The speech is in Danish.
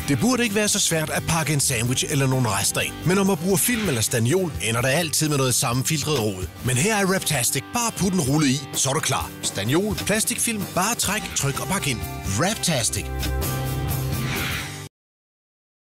Det burde ikke være så svært at pakke en sandwich eller nogle rester ind. Men når man bruger film eller staniol, ender der altid med noget sammenfiltret rod. Men her er Wraptastic. Bare put den rullet i, så er du klar. Staniol, plastikfilm, bare træk, tryk og pak ind. Wraptastic.